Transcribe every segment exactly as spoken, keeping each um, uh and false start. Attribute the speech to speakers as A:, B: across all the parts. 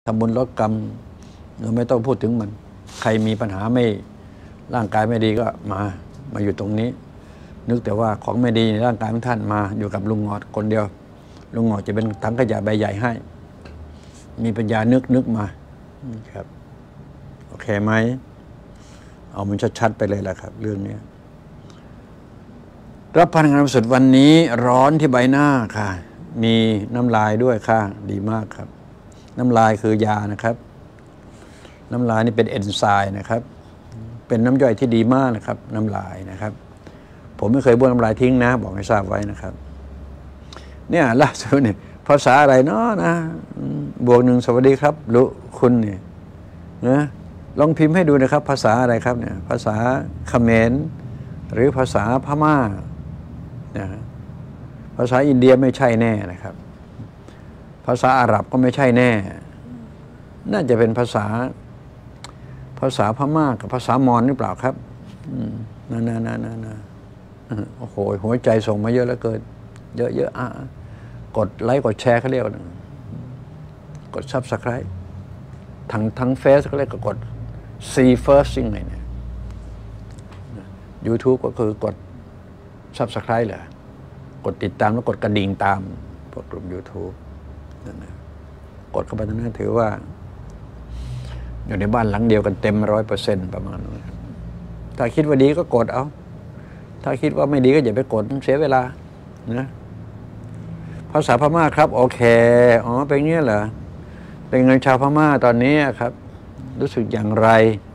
A: ทำบุญลดกรรมเราไม่ต้องพูดถึงมันใครมีปัญหาไม่ร่างกายไม่ดีก็มามาอยู่ตรงนี้นึกแต่ว่าของไม่ดีในร่างกายของท่านมาอยู่กับลุงหงอดคนเดียวลุงหงอดจะเป็นถังขยะใบใหญ่ให้มีปัญญานึกนึกมาครับโอเคไหมเอามันชัดๆไปเลยแหละครับเรื่องนี้รับพลังงานสุดวันนี้ร้อนที่ใบหน้าค่ะมีน้ำลายด้วยค่ะดีมากครับน้ำลายคือยานะครับน้ำลายนี่เป็นเอนไซม์นะครับเป็นน้ำย่อยที่ดีมากนะครับน้ำลายนะครับผมไม่เคยบ้วนน้ำลายทิ้งนะบอกให้ทราบไว้นะครับเนี่ยล่าสุดเนี่ยภาษาอะไรเนาะนะบวกหนึ่งสวัสดีครับรู้คุณเนี่ยนะลองพิมพ์ให้ดูนะครับภาษาอะไรครับเนี่ยภาษาเขมรหรือภาษาพม่านะภาษาอินเดียไม่ใช่แน่นะครับภาษาอาหรับก็ไม่ใช่แน่น่าจะเป็นภาษาภาษาพม่ากับภาษามอญหรือเปล่าครับนั่นนั่นนั่นนั่นโอ้โหหัวใจส่งมาเยอะแล้วเกินเยอะเยอะอ่ะกดไลค์กดแชร์เขาเรียกว่ากดซับสไครต์ทั้งทั้งเฟซเขาเรียกกด see first ยังไงเนี่ย YouTube ก็คือกดซับสไครต์เหรอกดติดตามแล้วกดกระดิ่งตามพวกกลุ่ม YouTube นั่นนะกดเข้าไปตรงนั้นถือว่าอยู่ในบ้านหลังเดียวกันเต็มร้อยเปอร์เซ็นต์ประมาณนั้นถ้าคิดว่าดีก็กดเอาถ้าคิดว่าไม่ดีก็อย่าไปกดเสียเวลานะภาษาพม่าครับโอเคอ๋อเป็นเงี้ยเหรอเป็นเงินชาวพม่าตอนนี้ครับรู้สึกอย่างไร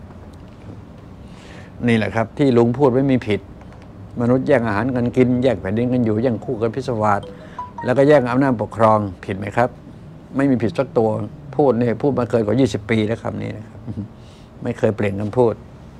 A: นี่แหละครับที่ลุงพูดไม่มีผิดมนุษย์แย่งอาหารกันกินแย่งแผ่นดินกันอยู่แย่งคู่กันพิศวาสแล้วก็แย่งอำนาจปกครองผิดไหมครับไม่มีผิดสักตัวพูดเนี่ยพูดมาเกินกว่ายี่สิบปีแล้วคำนี้นะครับไม่เคยเปลี่ยนคำพูด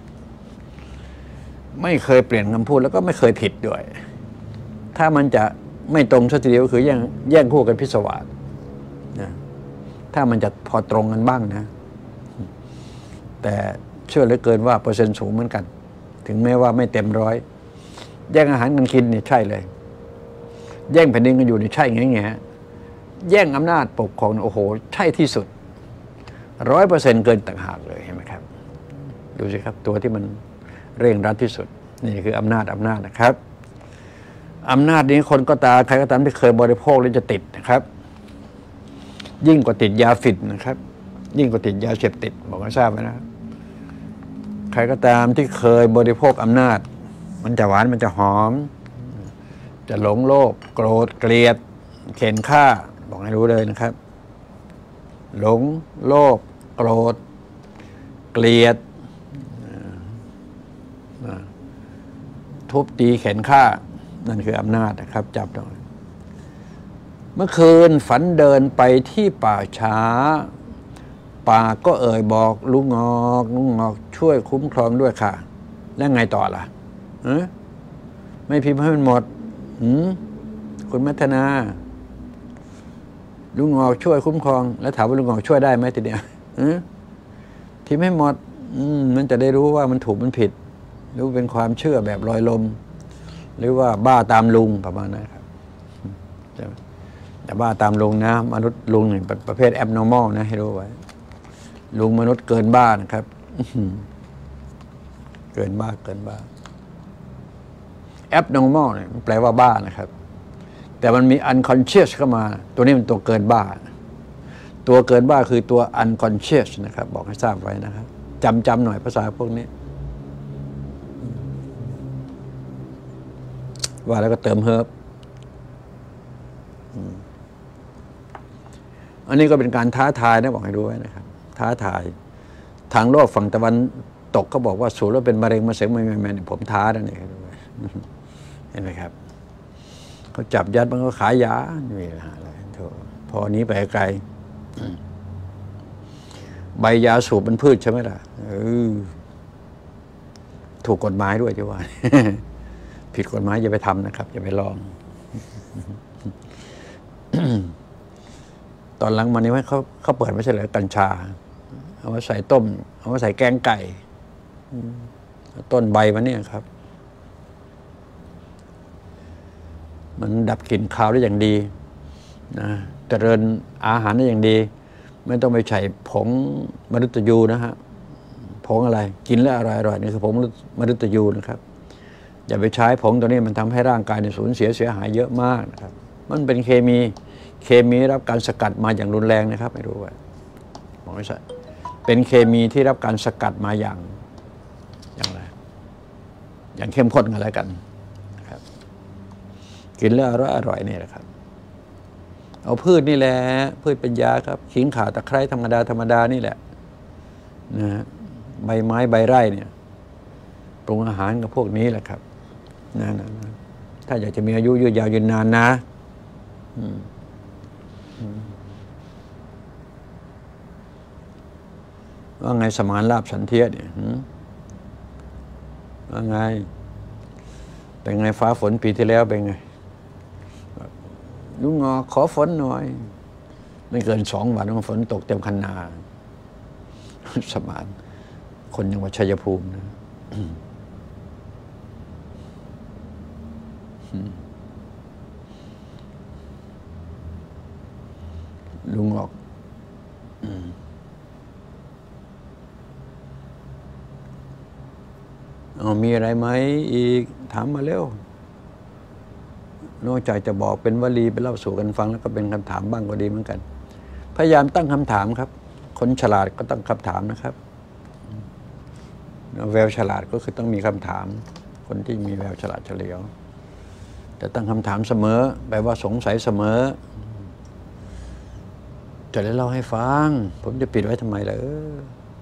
A: ไม่เคยเปลี่ยนคำพูดแล้วก็ไม่เคยผิดด้วยถ้ามันจะไม่ตรงสักทีเดียวคือแย่งแย่งคู่กันพิศวาสนะถ้ามันจะพอตรงกันบ้างนะแต่เชื่อเหลือเกินว่าเปอร์เซ็นต์สูงเหมือนกันถึงแม้ว่าไม่เต็มร้อยแย่งอาหารกันกินเนี่ยใช่เลยแย่งแผ่นดินกันอยู่นี่ใช่แง่แง่แย่งอำนาจปกครองโอ้โหใช่ที่สุดร้อยเปอร์เซ็นต์เกินต่างหากเลยเห็นไหมครับดูสิครับตัวที่มันเร่งรัดที่สุดนี่คืออำนาจอำนาจนะครับอำนาจนี้คนก็ตามใครก็ตามที่เคยบริโภคแล้วจะติดนะครับยิ่งกว่าติดยาฝิ่นนะครับยิ่งกว่าติดยาเสพติดบอกให้ทราบไว้นะใครก็ตามที่เคยบริโภคอำนาจมันจะหวานมันจะหอมจะหลงโลภโกรธเกลียดเข็นฆ่าบอกให้รู้เลยนะครับหลงโลภโกรธเกลียดทุบตีเข็นฆ่านั่นคืออำนาจนะครับจับได้เมื่อคืนฝันเดินไปที่ป่าช้าป่าก็เอ่ยบอกลุงงอกลุงงอกช่วยคุ้มครองด้วยค่ะแล้วไงต่อล่ะเออไม่พิมพ์ให้มันหมดหืมคุณมัทนาลุงงอกช่วยคุ้มครองแล้วถามว่าลุงงอกช่วยได้ไหมทีเดียวเออพิมพ์ให้หมดอืมมันจะได้รู้ว่ามันถูกมันผิดรู้เป็นความเชื่อแบบลอยลมหรือว่าบ้าตามลุงประมาณนั้นครับแต่บ้าตามลุงนะมนุษย์ลุงเนี่ยประเภท abnormal นะให้รู้ไว้ลุงมนุษย์เกินบ้านะครับเกินบ้าเกินบ้า abnormal เนี่ยแปลว่าบ้านะครับแต่มันมี unconscious เข้ามาตัวนี้มันตัวเกินบ้าตัวเกินบ้าคือตัว unconscious นะครับบอกให้ทราบไว้นะครับจำจำหน่อยภาษาพวกนี้ว่าแล้วก็เติมเฮิร์บอันนี้ก็เป็นการท้าทายนะบอกให้รู้ไว้นะครับท้าทายทางโลกฝั่งตะวันตกเขาบอกว่าสูบแล้วเป็นมะเร็งมะเสงไม่ไม่ไม่ผมท้าแล้วนี่เห็นไหมครับเขาจับยัดมันก็ขายยาไม่มีปัญหาอะไรพอนี้ไปไกลใบยาสูบเป็นพืชใช่ไหมล่ะถูกกฎหมายด้วยที่ว่าผิดกฎหมายอย่าไปทำนะครับอย่าไปลองตอนหลังมานี้ว่าเขาเขาเปิดไม่ใช่เหรอกัญชาเอามาใส่ต้มเอามาใส่แกงไก่ต้นใบมันเนี่ยครับมันดับกลิ่นคาวได้อย่างดีนะเจริญอาหารได้อย่างดีไม่ต้องไปใช้ผงมฤตยูนะฮะผงอะไรกินแล้วอร่อยอร่อยนี่คือผงมฤตยูนะครับอย่าไปใช้ผงตัวนี้มันทำให้ร่างกายในสูญเสียเสียหายเยอะมากนะครับมันเป็นเคมีเคมีรับการสกัดมาอย่างรุนแรงนะครับไม่รู้ว่าบอกไม่ใช่เป็นเคมีที่รับการสกัดมาอย่างอย่างไรอย่างเข้มข้นกันแล้วกันนะครับกินแล้วอร่อยอร่อยนี่แหละครับเอาพืชนี่แหละพืชเป็นยาครับขิงข่าตะไคร้ธรรมดาธรรมดานี่แหละนะใบไม้ใบไร่เนี่ยปรุงอาหารกับพวกนี้แหละครับนะนะถ้าอยากจะมีอายุยืนยาวยืนนานนะว่าไงสมานลาภสันเทียเนี่ยว่าไงเป็นไงฟ้าฝนปีที่แล้วเป็นไงลุงงอขอฝนหน่อยไม่เกินสองวันฝนตกเต็มคันนาสมานคนจังหวัดชัยภูมินะลุงออกเอามีอะไรไหมอีกถามมาเร็วนอกจากจะบอกเป็นวลีไปเล่าสู่กันฟังแล้วก็เป็นคำถามบ้างก็ดีเหมือนกันพยายามตั้งคำถามครับคนฉลาดก็ตั้งคำถามนะครับแววฉลาดก็คือต้องมีคำถามคนที่มีแววฉลาดเฉลียวแต่ตั้งคำถามเสมอแปลว่าสงสัยเสมอจะได้เล่าให้ฟังผมจะปิดไว้ทำไมล่ะเออ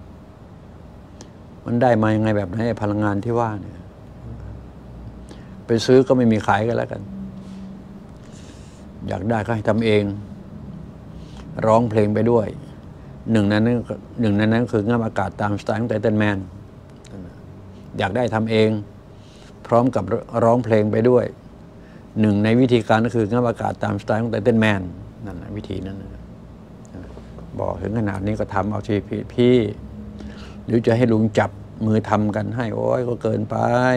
A: มันได้มายังไงแบบไหนพลังงานที่ว่าเนี่ยไปซื้อก็ไม่มีขายกันแล้วกันอยากได้ก็ให้ทำเองร้องเพลงไปด้วยหนึ่งนั้นหนึ่งนั้นนั้นคืองับอากาศตามสไตล์ของไททันแมนอยากได้ทำเองพร้อมกับร้องเพลงไปด้วยหนึ่งในวิธีการก็คืองับอากาศตามสไตล์ของไททันแมนนั่นนะวิธีนั้นบอกถึงขนาดนี้ก็ทำเอาทีพี่หรือจะให้ลุงจับมือทำกันให้โอ้ยก็เกินไป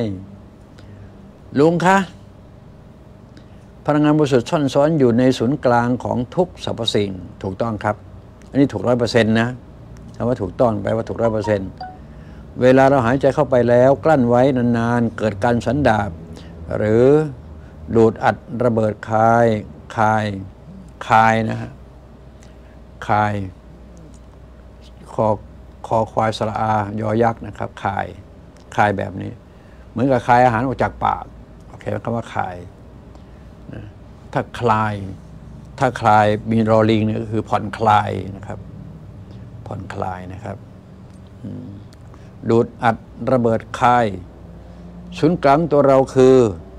A: ลุงคะพลังงานบริสุทธิ์ซ่อนซ้อนอยู่ในศูนย์กลางของทุกสรรพสิ่งถูกต้องครับอันนี้ถูกร้อยเปอร์เซ็นต์นะคำว่าถูกต้องแปลว่าถูกร้อยเปอร์เซ็นต์เวลาเราหายใจเข้าไปแล้วกลั้นไว้นานๆเกิดการสันดาปหรือดูดอัดระเบิดคายคายคายนะฮะคายคอคอควายสระอายอยักษ์นะครับคายคายแบบนี้เหมือนกับคายอาหารออกจากปากโอเคคำว่าคายนะถ้าคลายถ้าคลายมีรอลิงเนี่ยก็คือผ่อนคลายนะครับผ่อนคลายนะครับดูดอัดระเบิดคายศูนย์กลางตัวเราคือ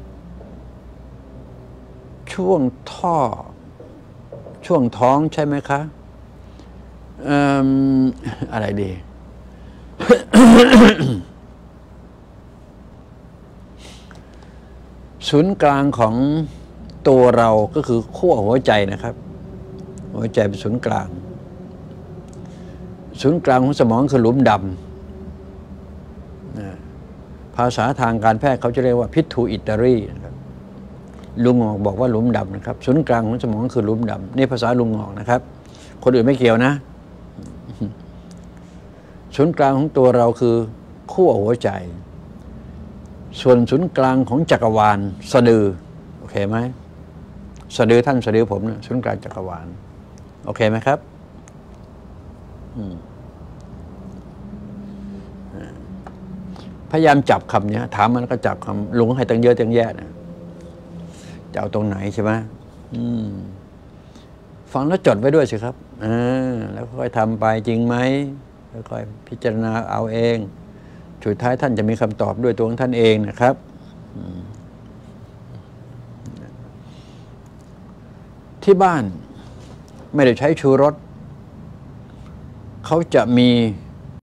A: ช่วงท่อช่วงท้องใช่ไหมคะอืมอะไรดี ศูนย์กลางของตัวเราก็คือขั้วหัวใจนะครับหัวใจเป็นศูนย์กลางศูนย์กลางของสมองคือหลุมดำภาษาทางการแพทย์เขาจะเรียกว่าพิทูอิตารีนะครับลุงงอกบอกว่าหลุมดำนะครับศูนย์กลางของสมองคือหลุมดำนี่ภาษาลุงงอกนะครับคนอื่นไม่เกี่ยวนะศูนย์กลางของตัวเราคือขั้วหัวใจส่วนศูนย์กลางของจักรวาลสะดือโอเคไหมสะดือท่านสะดือผมเนี่ยศูนย์กลางจักรวาลโอเคไหมครับพยายามจับคำนี้ถามมันก็จับคำลุงให้ตั้งเยอะตั้งแยะนะจะเอาตรงไหนใช่ไหมฟังแล้วจดไว้ด้วยสิครับแล้วค่อยทำไปจริงไหมค่อยพิจารณาเอาเองสุดท้ายท่านจะมีคำตอบด้วยตัวของท่านเองนะครับที่บ้านไม่ได้ใช้ชูรสเขาจะมี